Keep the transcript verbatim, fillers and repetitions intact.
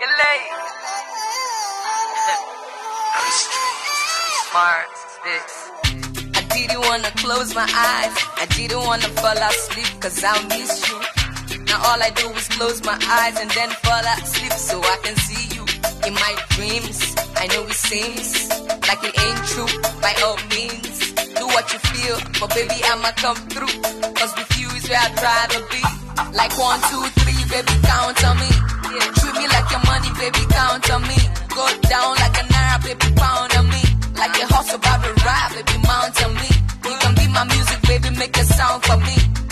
late. Smart, bitch. I didn't wanna close my eyes, I didn't wanna fall asleep, cause I miss you. Now all I do is close my eyes and then fall asleep so I can see you in my dreams. I know it seems like it ain't true. By all means, do what you feel, but baby I'ma come through, cause with you is where I'd rather be. Like one, two, three, baby count on me. Yeah, treat me like your money, baby count on me. Go down like a naira, baby pound on me. Like a horse about to ride, baby mount on me. You can be my music, baby, make a sound for me.